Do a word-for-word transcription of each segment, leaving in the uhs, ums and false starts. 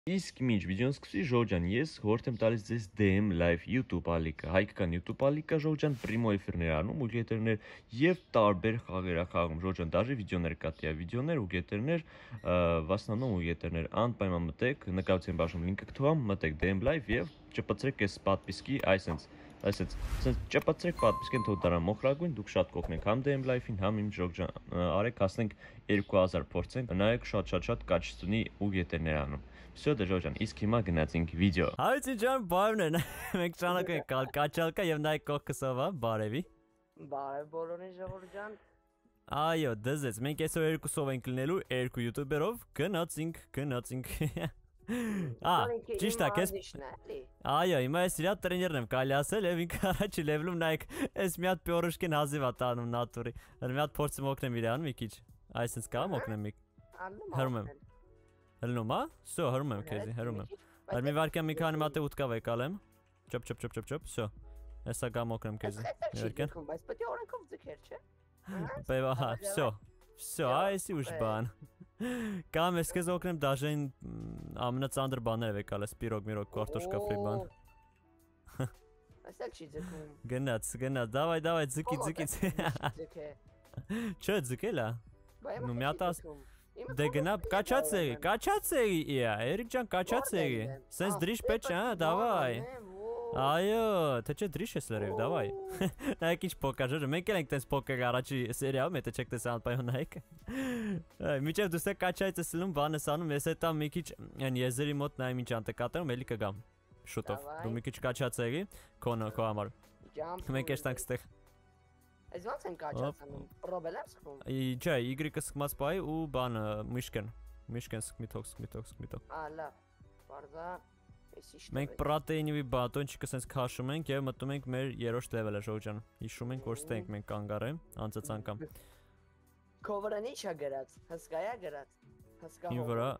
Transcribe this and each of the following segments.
Իսկ մինչ վիդեոն սկսի Ժողովրդյան, ես հորդ եմ տալիս ձեզ D M Live YouTube ալիքը, հայկական YouTube ալիքը Ժողովրդյան պրիմո էֆիրներ անում ու գետերներ եւ տարբեր խաղեր խաղում Ժողովրդյան, դաժե վիդեոներ կա, տիա վիդեոներ ու գետերներ, в основном ու գետերներ, անպայման մտեք, նկատի եմ բաժանում լինքը կթողամ, մտեք D M Live եւ չպցրեք այս պատվիսկի, այսենց Այսինքն, ասենց չպացրեք պատվիսկեն թող դառնա մոխրագույն, դուք շատ կօգնեք համ D M Live-ին, համ իմ Ժողովրդյան, արեք հասնենք երկու հազար փորձենք, նայեք շատ-շատ-շատ կաչեցունի ու գետերներ անում։ Всё, դե Ժողովրդյան, իսկ հիմա գնացինք վիդեո։ Հայցի ջան, բարևն է։ Մենք ճանաչում ենք կաչալկա եւ նայեք կողքսովա, բարևի։ Բարև բոլորին Ժողովրդյան։ Այո, դզեց, մենք այսօր երկուսով ենք լինելու, երկու յութուբերով, գնացինք, գնացինք։ Ա, ճիշտ է, քեզ։ Այո, հիմա ես իրա տրեներն եմ կարելի ասել եւ ինքը առաջի լեվլում նայեք, այս մի հատ պյորոշկեն հազիվ է տանում նատուրի։ Հələ մի հատ փորձեմ օգնեմ իրան մի քիչ։ Այսպես կամ օգնեմ մի։ Հրում եմ։ Հրնում է։ Всё, հրում եմ քեզի, հրում եմ։ Հələ մի վարքյան մի քանի մատե ուտկավ եկալեմ։ Չոփ չոփ չոփ չոփ չոփ, всё։ Հեսա կամ օգնեմ քեզի։ Ներքեն։ Բայց պետք է օրենքով ձգեր, չէ։ Բեվա, հա, всё։ Всё, այսի ուշ բան։ Կամ ես քեզ օգնեմ դաժեն ամենածանր բաները եկալ է սպիրոգ միրոգ կարտոշկա ֆրի բան։ Ասել չի ձգում։ Գնաց, գնաց, давай, давай, ձգի, ձգի։ Չէ, ձգելա։ Ну մյատաս։ Դե գնա, կաչած երի, կաչած երի, իա, Էրիկ ջան, կաչած երի։ Սենց դրիշ պետք է, հա, давай։ Այո, թե չէ դրիշ ես լրիվ, давай։ Նայեք ինչ պոկեր, մենք էլ ենք տես պոկեր առաջի սերիալում, եթե չեք տես անպայման նայեք։ Միջև դուք եք կաչայից ես լում, բան ես անում, ես հետա մի քիչ այն եզերի մոտ նայեմ ինչ անտե կատարում, էլի կգամ։ Շուտով։ Դու մի քիչ կաչած երի, քո քո համար։ Մենք էստանք ստեղ։ Այս ո՞նց են կաչացնում։ Պրոբել եմ սխում։ Չէ, Y-ը սկմած բայ ու բանը միշկեն։ Միշկեն սկմի թող, սկմի թող, սկմի թող։ Ա, լավ։ Բարդա։ Մենք պրոտեինի բատոնչիկը սենց քաշում ենք եւ մտնում ենք մեր երրորդ լեվելը Ժողովրդյան։ Հիշում ենք որ ստե ենք մենք կանգարեմ, անցած անգամ։ Cover-ն ի՞նչ է գրած։ Հսկա է գրած։ Հսկա։ Ին վրա։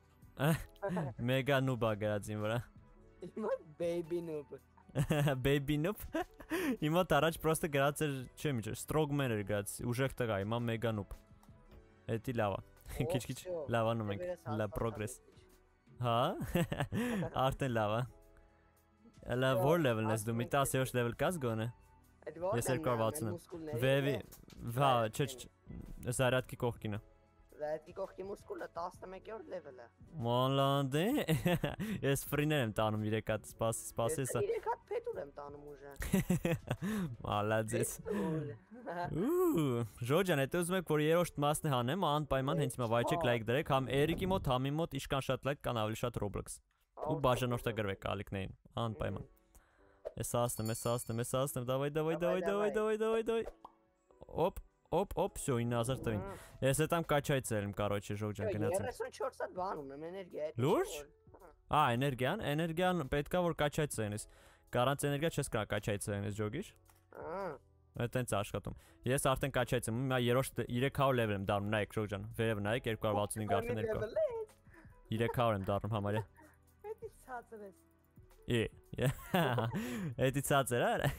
Մեգա նուբա գրած ին վրա։ Իմա baby noob։ Baby noob։ Իմա տարած պրոստը գրած էր, չէ՞ միջը, strongman էր գրած, ուժեղ տղա, իմա մեգա noob։ Էդի լավ է։ Քիչ-քիչ լավանում ենք, լա progress։ Հա։ Արդեն լավ է։ Լավ որ level-ն ես դու մի տասը level կաս գոնե։ Ես երկար վաթսուն։ Վեվի, վա, չէ, զարյատկի կողքինը։ Զարյատկի կողքի մուսկուլը տասնմեկերորդ level-ը։ Մոլանդե։ Ես ֆրիներ եմ տանում երեք հատ, սպաս, սպասես։ Երեք հատ փետուր եմ տանում ուժը։ Մալադես։ Ու, Ժողովրդյան, եթե ուզում եք որ երրորդ մասն է հանեմ, անպայման հենց հիմա վայչեք լայք դրեք, համ Էրիկի մոտ, համ իմ մոտ իշքան շատ լայք կան ավելի շատ Roblox։ Ու բաժանորդագրվեք ալիքներին, անպայման։ Ես ասեմ, ես ասեմ, ես ասեմ, давай, давай, давай, давай, давай, давай, давай։ Օպ, օպ, օպ, всё, ինը հազար տվին։ Ես հետամ կաչայցել եմ, короче, Ժողովրդյան, գնացինք։ երեսունչորդ հատ բանում եմ էներգիա։ Լուրջ։ Ա, էներգիան, էներգիան պետքա որ կաչայցենես։ Գարանց էներգիա չես կարող կաչայցենես, Ժոգիշ։ Ահա։ Այդտենց աշխատում։ Ես արդեն կաչայցեմ, հիմա երրորդ երեք հարյուր level եմ դառնում, նայեք Ժողովրդյան, վերև նայեք երկու հարյուր վաթսունհինգ արդեն երկու։ երեք հարյուր եմ դառնում համարյա։ Էդի ցածր ես։ Է։ Էդի ցածր արա։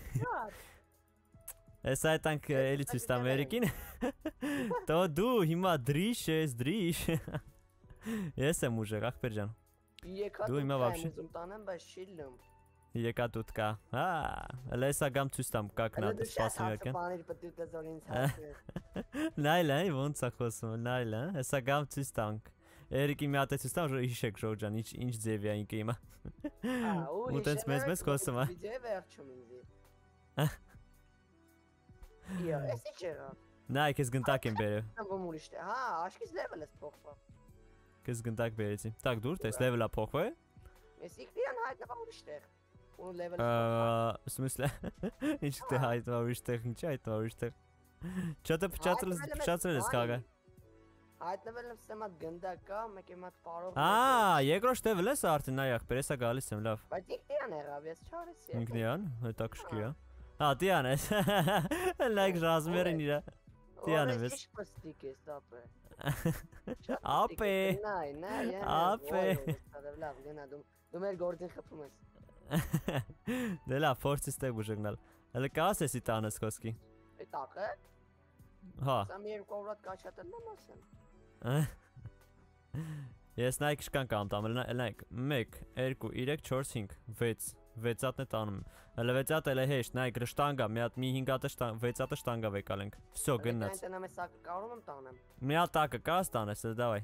Ես այդանք էլի ցույց տամ Էրիկին։ Տո դու հիմա դրիշ ես, դրիշ։ Ես եմ ուժեղ, ախպեր ջան։ Դու հիմա вообще տանեմ, բայց շիլում։ Երեք հատ ուտկա։ Հա, լեսա գամ ցույց տամ, как надо спасать եկան։ Բաներ պետք է զորին ցածր։ Նայլա, ոնց է խոսում, նայլա, հեսա գամ ցույց տանք։ Էրիկի մի հատ ցույց տամ, հիշեք Ժողովրդյան, ինչ ինչ ձև է ինքը հիմա։ Ու տենց մեզ-մեզ խոսում է։ Վիդեո վերջում ինձ։ Իա, էս ի՞նչ է։ Նայ, քեզ գնտակ եմ բերել։ Ամ ուրիշ է։ Հա, աշկից level-ը փոխվա։ Քեզ գնտակ բերեցի։ Так, դուր, տես level-ը փոխվա։ Ես իքրիան հայտնվա ուրիշ տեղ։ Ու level-ը։ В смысле? Ինչ թե հայտնվա ուրիշ տեղ, ինչ հայտնվա ուրիշ տեղ։ Չոտը փչացրել, փչացրել ես քագա։ Հայտնվել եմ սեմա գնդակա, մեկ եմ at parով։ Ա, երկրորդ level ես արդեն նայ ախպեր, հեսա գալիս եմ, լավ։ Բայց իքրիան եղավ, ես չարեցի։ Ինքնիան, հետա կշկի է։ Հա, դիան ես։ Լայք ռազմերին իրա։ Դիան ես։ Ինչ պստիկ ես դապը։ Ապե։ Նայ, նայ, ապե։ Լավ, գնա դու դու մեր գործին խփում ես։ Դե լավ, փորձի ստեղ բուժգնալ։ Հələ կաս էսի տանես խոսքի։ Էտակը։ Հա։ Սա մի երկու օրատ կաչատել եմ ասեմ։ Ես նայք շքան կամ տամ, նայք մեկ, երկու, երեք, չորս, հինգ, վեց, վեցատն է տանում եմ, հələ վեցատ էլ է հեշտ, նայք շտանգա, մի հատ մի հինգ հատը վեցատը շտանգա վեկալ ենք, վսյո գնաց։ Մի հատ տակը կարաս տանես, դավայ։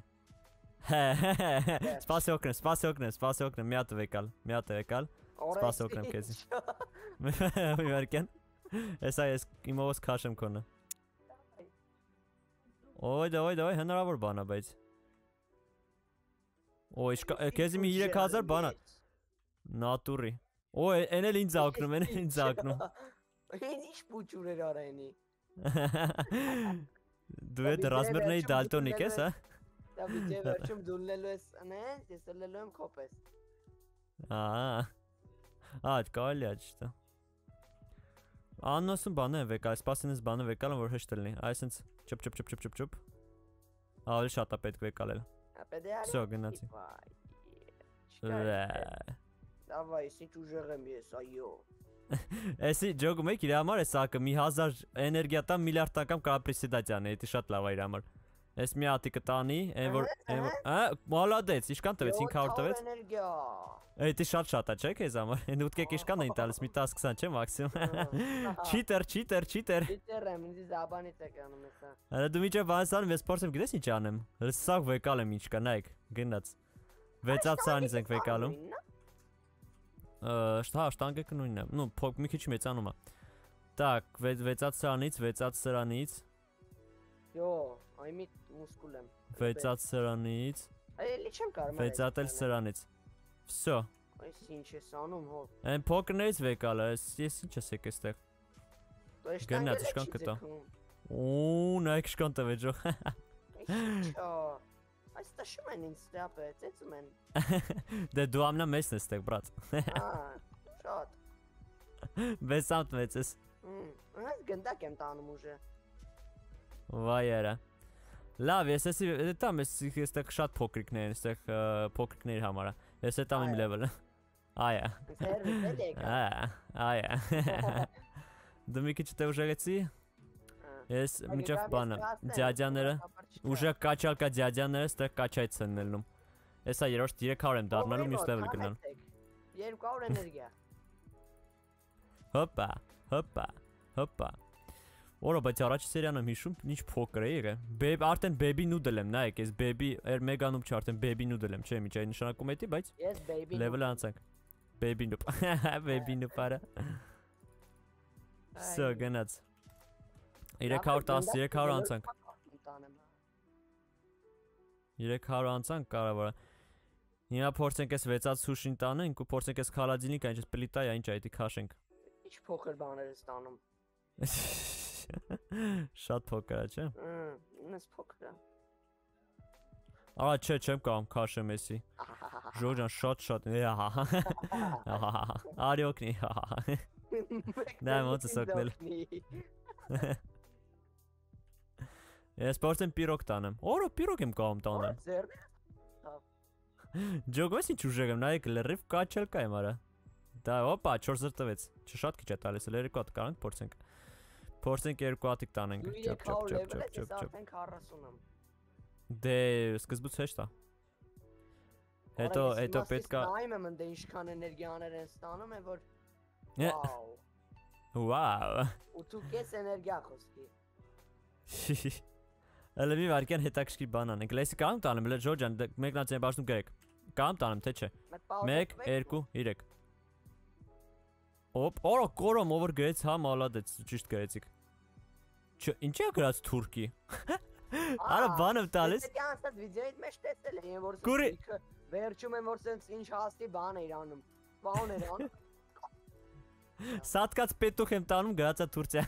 Սպասի օգնեմ, սպասի օգնեմ, սպասի օգնեմ, մի հատ վեկալ, մի հատ վեկալ, սպասի օգնեմ քեզի։ Մի վարկեն, էսա ես իմովս քաշեմ քոնը։ Ոյ դա, ոյ դա, հնարավոր բան է, բայց։ Ոյ, քեզի մի երեք հազար բան է։ Նատուրի։ Ոյ, են էլ ինձ ակնում, են էլ ինձ ակնում։ Ինձ ինչ պուչուր էր արայնի։ Դու էդ ռազմերնեի դալտոնիկ ես, հա։ Դա վիդեո վերջում դուլնելու ես անեն, ես լելու եմ քոպես։ Ահա։ Այդ կարելի է ճիշտ։ Աննոսում բանը վեկալ, սպասինս բանը վեկալ որ հեշտ լինի։ Այսինքն չփ չփ չփ չփ չփ։ Ավելի շատ է պետք վեկալել։ Всё, գնացի։ Давай, если ուժեղեմ ես, այո։ Էսի ջոգում եք իր համար է սակը մի հազար էներգիա տամ միլիարդ անգամ կապրիսիդատյան է, դա շատ լավ է իր համար։ Էս մի հատի կտանի, այն որ, այն որ, ա, մոլադեց, ինչքան տվեց, հինգ հարյուր տվեց։ Էդի շատ շատ է, չէ՞ քեզ համար։ Այն ուտկեք ինչքան էին տալիս, մի տասը քսան չէ՞ մաքսիմում։ Չիտեր, չիտեր, չիտեր։ Չիտեր եմ, ինձ զաբանից եք անում էսա։ Հələ դու միջև բանս անում, ես փորձեմ, գիտես ինչ անեմ։ Սա վեկալ եմ ինչ կա, նայեք, գնաց։ Վեցած սրանից ենք վեկալում։ Հա, շտանգեկը նույնն է։ Ну, մի քիչ մեծանում է։ Так, վեցած սրանից, վեցած սրանից։ Յո, այ մի մուսկուլ եմ։ Վեցած սրանից։ Այ չեմ կարող։ Վեցած էլ սրանից։ Всё։ Այս ինչ ես անում, հո։ Այն փոքրներից վեկալը, ես ինչ ես եկել այստեղ։ Գնաց իշքան կտա։ Ու, նայեք իշքան տվեց ջո։ Ինչա։ Այս տաշում են ինձ ստապը, ծեցում են։ Դե դու ամնա մեծն ես այստեղ, բրատ։ Ահա, շատ։ Վեցանտ մեծես։ Հմ, այս գնդակ եմ տանում ուժը։ Վայ արա։ Լավ, ես էսի տամ, ես այստեղ շատ փոքրիկներ են, այստեղ փոքրիկների համար է։ Ես էտամ իմ լեվելը։ Այա։ Այա։ Դու մի քիչ դե ուժեղեցի։ Ես միջև բանը, ձյադյաները, ուժեղ կաչալկա ձյադյաները այստեղ կաչայց են ելնում։ Էսա երրորդ երեք հարյուր եմ դառնալու, մյուս լեվել գնալու։ երկու հարյուր էներգիա։ Հոպա, հոպա, հոպա։ Որը բայց առաջի սերիան եմ հիշում, ինչ փոքր է եղել։ Բեբ արդեն բեբի նուդլ եմ, նայեք, ես բեբի էր մեգա նուբ չի, արդեն բեբի նուդլ եմ, չէ՞ միջայ նշանակում էդի, բայց Ես բեբի լեվելը անցանք։ Բեբի նուբ։ Բեբի նուբ արա։ Սա գնաց։ երեք հարյուր տասը, երեք հարյուր անցանք։ երեք հարյուր անցանք կարևորը։ Հիմա փորձենք այս վեցած սուշին տանենք ու փորձենք այս խալադինիկը ինչպես պլիտա է, ինչ այդի քաշենք։ Ինչ փոքր բաներ ես տանում։ Շատ փոքր է, չէ՞։ Հմ, ինձ փոքր է։ Ահա, չէ, չեմ կարող քաշեմ էսի։ Ժորջան շատ շատ։ Արի օգնի։ Դա ոնց է սոկնել։ Ես փորձեմ պիրոկ տանեմ։ Օրո պիրոկ եմ կարող տանեմ։ Ջոգոս ինչ ուժեղ եմ, նայեք լրիվ կաչել կա եմ արա։ Դա օպա չորս հազար տվեց։ Չշատ քիչ է տալիս, երկու հատ կարանք փորձենք։ Փորձենք երկու հատիկ տանենք։ Ճոպ ճոպ ճոպ ճոպ ճոպ ճոպ։ քառասուն եմ։ Դե սկզբից հեշտ է։ Հետո հետո պետք է նայում եմ ընդ ինչքան էներգիաներ են ստանում է որ վաու։ Վաու։ Ու դու կես էներգիա խոսքի։ Ալի մի վարկյան հետաքրքիր բան անենք։ Լեսի կամ տանեմ, լե Ժորջան, մեկնած եմ բաշնում գրեք։ Կամ տանեմ, թե չէ։ մեկ, երկու, երեք։ Օպ, օրո կորոմ over գրեց, հա մալադեց, ճիշտ գրեցիք։ Չէ, ինչ է գրած թուրքի։ Արա բանը տալիս։ Դե անցած վիդեոյից մեջ տեսել եմ, որ Կուրի վերջում եմ որ sense ինչ հաստի բան էր անում։ Բան էր անում։ Սատկած պետուխ եմ տանում գրածա Թուրքիա։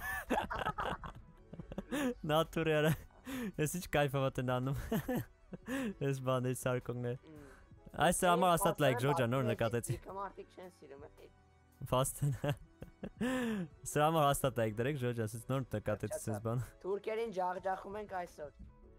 Նատուրի արա։ Ես ինչ կայֆավատ են անում։ Ես բան էս սարկոններ։ Այս համար ասած լայք Ժորջան նոր նկատեցի։ Կամարտիկ չեն սիրում է։ Ֆաստեն։ Սրա համար հաստատ եք դրեք Ժորջան, ես նոր նկատեցի sense բան։ Թուրքերին ջախջախում ենք այսօր։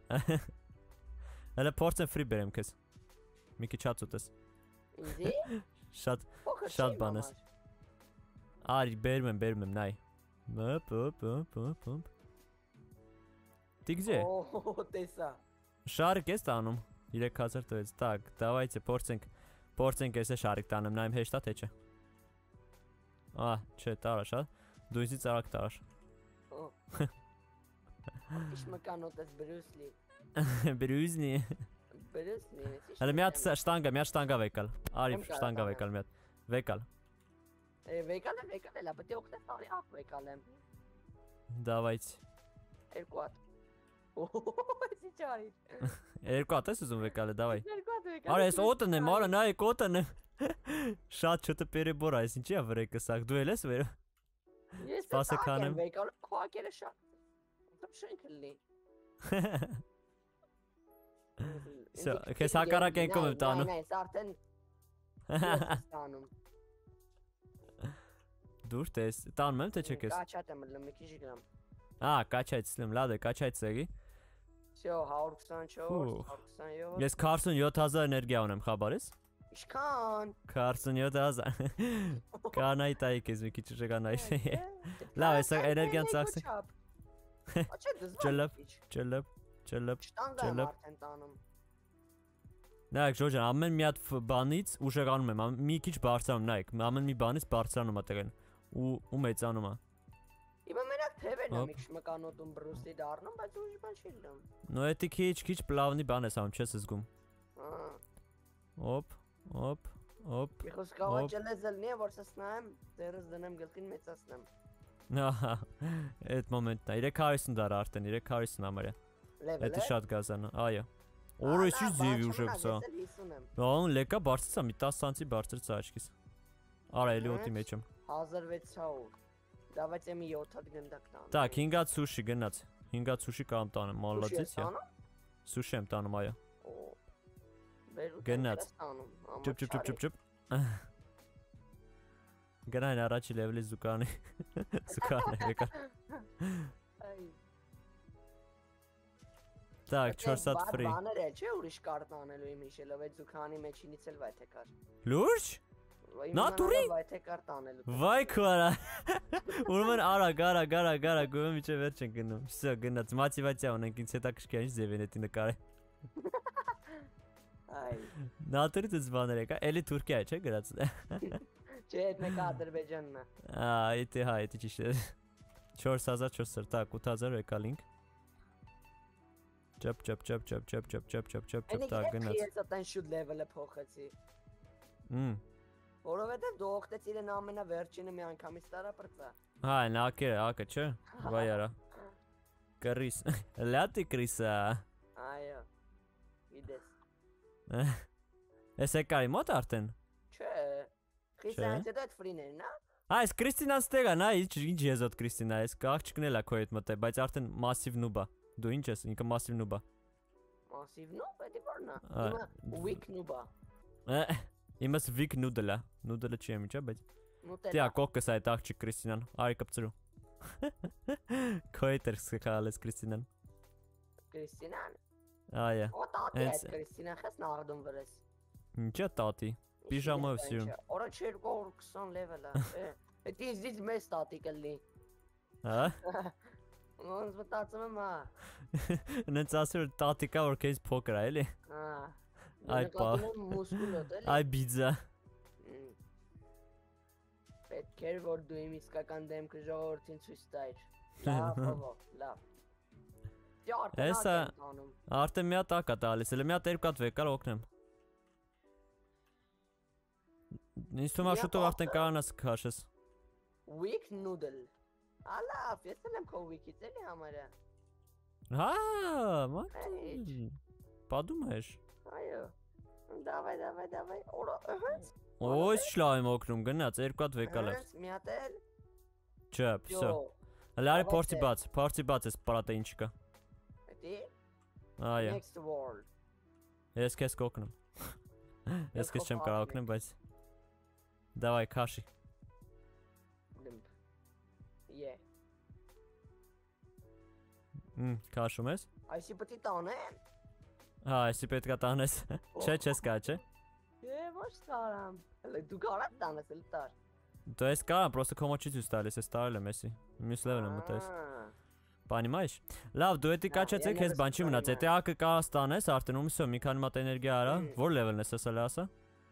Հələ փորձեմ free բերեմ քեզ։ Մի քիչ հաց ուտես։ Ինձի։ Շատ շատ բան ես։ Արի բերում եմ, բերում եմ, նայ։ Ոպ ոպ ոպ ոպ։ Տիգզե։ Օ, տեսա։ Շարք ես տանում։ երեք հազար տվեց։ Так, давайте փորձենք փորձենք էսե շարիկ տանեմ, նայեմ հեշտ է թե չէ։ Ահ, չէ, տարաշ, հա։ Դու ինձ արագ տարաշ։ Իշ մկանոտ ես Բրուսլի։ Բրուզնի։ Բրուսլի։ Հələ մի հատ շտանգա, մի հատ շտանգա վեկալ։ Արի շտանգա վեկալ մի հատ։ Վեկալ։ Է, վեկալ եմ, վեկալ եմ, պետք է օգնես արի ախ վեկալ եմ։ Давайте։ Երկու հատ։ Օհո, էսի չարի։ Երկու հատ ես ուզում վեկալը, давай։ Երկու հատ վեկալ։ Արա, ես օտն եմ, արա, նայ, օտն եմ։ Շատ չոտը перебор, այս ինչի է վրեկը սակ, դու էլ ես վեր։ Ես Սպասը քանեմ։ վեկալ, քոակերը շատ։ Ոնց շենքը լի։ Սա, քեզ հակառակ ենքով եմ տանում։ Նայ, արդեն տանում։ Դուր տես, տանում եմ թե չէ քեզ։ Կաչատ եմ լը մի քիչ գամ։ Ա, կաչայց լեմ, լավ է, կաչայց եղի։ Всё, հարյուր քսանչորս, հարյուր քսանյոթ։ Ես քսանյոթ հազար էներգիա ունեմ, խաբարես։ Ինչքան։ քսանյոթ հազար։ Կանայ տայի քեզ մի քիչ շեկանայ։ Լավ, հեսա էներգիան ծախսի։ Աչե դզվա։ Ճլապ, ճլապ, ճլապ, ճլապ։ Արդեն տանում։ Նայեք, Ժորջան, ամեն մի հատ բանից ուժեղանում եմ, մի քիչ բարձրանում, նայեք, ամեն մի բանից բարձրանում է տեղին ու ու մեծանում է։ Իմը մենակ թևերն եմ իքշ մկանոտում Բրուսլի դառնում, բայց ուրիշ բան չի լինում։ Ну это քիչ-քիչ պլավնի բան ես անում, չես զգում։ Օպ, օպ, օպ։ Իխոս կավաճելես զլնի է, որ սսնայեմ, ձերս դնեմ գլխին մեծացնեմ։ Ահա, այդ մոմենտն է, երեք հարյուր դար արդեն, երեք հարյուր ամարյա։ Это շատ գազան, այո։ Օրը չի ձևի ուժեղ սա։ Բան լեկա բարձրացա, մի տասը սանտի բարձրացա աչքիս։ Արա էլի օդի մեջ եմ։ հազար վեց հարյուր։ Давайте մի յոթ հատ գնդակ տանեմ։ Так, հինգ հատ սուշի գնաց։ հինգ հատ սուշի կամ տանեմ, մալացից է։ Սուշի եմ տանում, այո։ Գնաց։ Ճուպ ճուպ ճուպ ճուպ ճուպ։ Գնային առաջի լևելի զուկանի։ Զուկանը եկա։ Так, չորս հատ ֆրի։ Բաներ է, չէ՞ ուրիշ կարտ անելու իմ հիշելով, այդ զուկանի մեջինից էլ վայթե կար։ Լուրջ։ Նատուրի։ Վայթե կարտ անելու։ Վայ քորա։ Ուրեմն արագ, արագ, արագ, արագ, գոյ միջը վերջ են գնում։ Всё, գնաց, մոտիվացիա ունենք, ինձ հետա կշկի ինչ ձև են էտի նկարը։ Այ։ Նատուրի դες բաներ եկա, էլի Թուրքիա է, չէ՞ գրած։ Չէ, այդ մեկը Ադրբեջանն է։ Ա, էտի հա, էտի ճիշտ է։ չորս հազար չորս հազար, так, ութ հազար եկալինք։ Ճապ ճապ ճապ ճապ ճապ ճապ ճապ ճապ ճապ ճապ տա գնաց։ Ես այդտեն շուտ լեվելը փոխեցի։ Հմ։ Որովհետև դու օգտեցիր են ամենավերջինը մի անգամից տարա պրծա։ Հա, նակը, ակը չէ։ Վայ արա։ Կրիս։ Լատի կրիսա։ Այո։ Իդես։ Էս եկարի մոտ արդեն։ Չէ։ Քրիստիան դե այդ ֆրիներն է։ Այս Կրիստինան ստեգա, նա ինչ ինչ եզոտ Կրիստինա, այս աղջիկն էլա քո հետ մտե, բայց արդեն մասիվ նուբա։ Դու ինչ ես, ինքը մասիվ նուբա։ Մասիվ նուբ, էդի բառնա։ Իմը weak նուբա։ Իմս weak նուդլա, նուդլը չի եմ ինչա, բայց։ Տիա կոկս այդ աղջիկ Կրիստինան, արի կպծրու։ Քո հետ էր սկալես Կրիստինան։ Կրիստինան։ Այո։ Օ տատի այդ Կրիստինան խես նարդում վրես։ Ինչա տատի։ Պիժամով սիրուն։ Օրա երկու քսան լեվել է։ Էդի ինձ մեծ տատի կլի։ Հա։ Ոնց մտածում եմ հա։ Նենց ասել տատիկա որ քեզ փոքր է էլի։ Հա։ Այ պա։ Մուսկուլոտ էլի։ Այ բիզա։ Պետք է որ դու իմ իսկական դեմքը ժողովրդին ցույց տայր։ Լավ, լավ։ Էսա արդեն մի հատ ակա տալիս, էլ մի հատ երկու հատ վեկալ օգնեմ։ Ինձ թվում է շուտով արդեն կարանաս քաշես։ Weak noodle։ Ալավ, ես էլ եմ քո weak-ից էլի համարյա։ Հա, մատ։ Պատում ես։ Այո։ Դավայ, դավայ, դավայ։ Օրա, ըհը։ Ոյ, շլավ եմ օգնում, գնաց, երկու հատ վեկալ ես։ Մի հատ էլ։ Չէ, всё։ Հəլարի փորձի բաց, փորձի բաց էս պարատը ինչ կա։ Էդի։ Այո։ Next world։ Ես քեզ կօգնեմ։ Ես քեզ չեմ կարող օգնել, բայց Давай, քաշի։ Limp։ Yeah։ Հմ, քաշում ես։ Այսի պետք է տանեմ։ Հա, այսի պետք է տանես։ Չէ, չես կա, չէ։ Է, ոչ կարամ։ Հələ դու կարաս տանես էլ տար։ Դու ես կարա, պրոստը քոմոչի ցույց տալիս, ես տարել եմ էսի։ Մյուս լևելը մտես։ Понимаешь? Լավ, դու էդի կաչեցեք, ես բան չի մնաց։ Եթե ակը կարաս տանես, արդեն ում всё, մի քանի մատ էներգիա արա։ Որ լեվելն ես ասել ասա։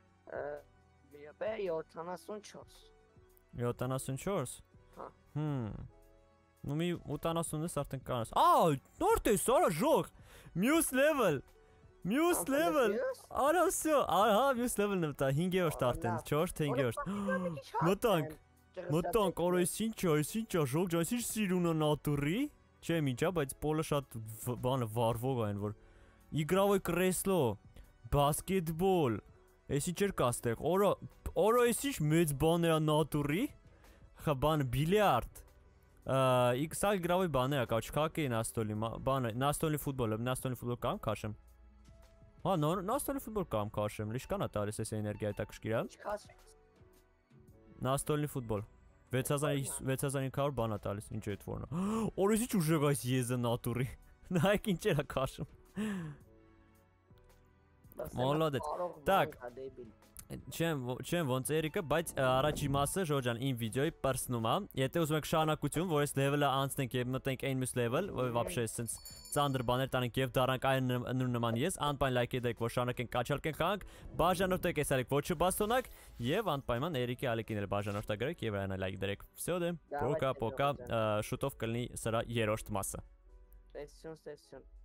Բե յոթանասունչորս։ յոթանասունչորս։ Հա։ Հմ։ Ну մի ութանասունս արդեն կանաս։ Ա, նոր տես, արա ժող։ Մյուս level։ Մյուս level։ Արա всё, ահա մյուս level-ն է տա հինգերորդ արդեն, չորս թե հինգերորդ։ Մտանք։ Մտանք, արա էս ինչ է, էս ինչ է, ժող ջան, էս ինչ սիրունը նատուրի։ Չէ, միջա, բայց պոլը շատ բանը վարվող այն որ։ Игровое кресло, баскетбол։ Էս ինչ էր կա ստեղ։ Արա, արա էս ինչ մեծ բաներ է նատուրի։ Խա բան բիլիարդ։ Սա игровой բաներ է, կաչ քակի նաստոլի, բանը, նաստոլի ֆուտբոլ, նաստոլի ֆուտբոլ կամ քաշեմ։ Հա, նաստոլի ֆուտբol կամ քաշեմ, լիշկան է տալիս էս էներգիա հետաքրքիր է։ Նաստոլի ֆուտբol։ վեց հազար ինը հարյուր բան է տալիս, ինչ է այդ ֆորնը։ Օրես ինչ ուժեղ այս եզը նատուրի։ Նայեք ինչեր է քաշում։ Մոլոդեць։ Так, չեմ չեմ ոնց Էրիկը, բայց առաջի մասը Ժորջան իմ վիդեոյի պրսնում է։ Եթե ուզում եք շարունակություն, որ այս level-ը անցնենք եւ մտնենք այն մյուս level, որ вообще sense ծանր բաներ տանենք եւ դառնանք այն նման ես, անպայն լայք դեք, որ շարունակենք կաչալկենք խանք, բաժանորդեք էսարեք ոչը բաստոնակ եւ անպայման Էրիկի ալեկին էլ բաժանորդագրեք եւ այն լայք դրեք։ Всё դե։ Пока, пока, շուտով կլինի սրա երրորդ մասը։ Տեսություն, տեսություն։